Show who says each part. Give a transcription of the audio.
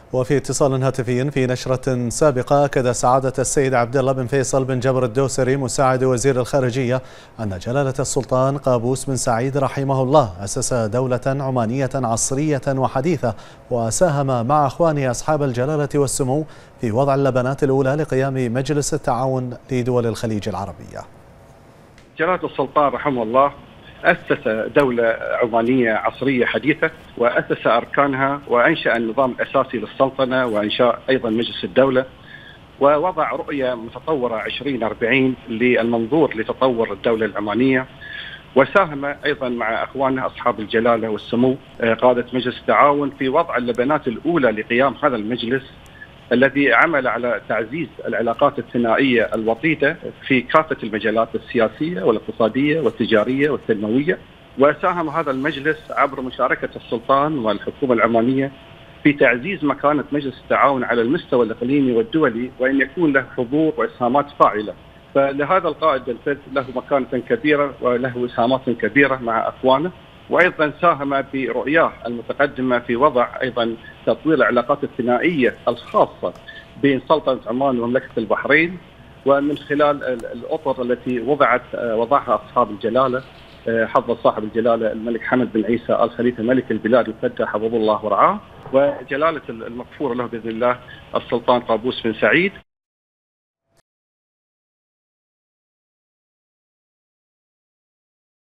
Speaker 1: وفي اتصال هاتفي في نشرة سابقة أكد سعادة السيد عبد الله بن فيصل بن جبر الدوسري مساعد وزير الخارجية أن جلالة السلطان قابوس بن سعيد رحمه الله أسس دولة عمانية عصرية وحديثة، وساهم مع أخوانه أصحاب الجلالة والسمو في وضع اللبنات الأولى لقيام مجلس التعاون لدول الخليج العربية.
Speaker 2: جلالة السلطان رحمه الله أسس دولة عمانية عصرية حديثة، وأسس أركانها، وأنشأ النظام الأساسي للسلطنة، وأنشأ أيضا مجلس الدولة، ووضع رؤية متطورة 2040 للمنظور لتطور الدولة العمانية. وساهم أيضا مع أخوانه أصحاب الجلالة والسمو قادة مجلس التعاون في وضع اللبنات الأولى لقيام هذا المجلس الذي عمل على تعزيز العلاقات الثنائية الوطيدة في كافة المجالات السياسية والاقتصادية والتجارية والتنموية. وساهم هذا المجلس عبر مشاركة السلطان والحكومة العمانية في تعزيز مكانة مجلس التعاون على المستوى الإقليمي والدولي، وأن يكون له حضور وإسهامات فاعلة. فلهذا القائد الفذ له مكانة كبيرة وله إسهامات كبيرة مع أخوانه، وأيضا ساهم برؤياه المتقدمة في وضع أيضا تطوير العلاقات الثنائية الخاصة بين سلطنة عمان ومملكة البحرين، ومن خلال الأطر التي وضعها أصحاب الجلالة، حفظ صاحب الجلالة الملك حمد بن عيسى آل خليفة ملك البلاد الفدى حفظه الله ورعاه، وجلالة المغفور له بإذن الله السلطان قابوس بن سعيد.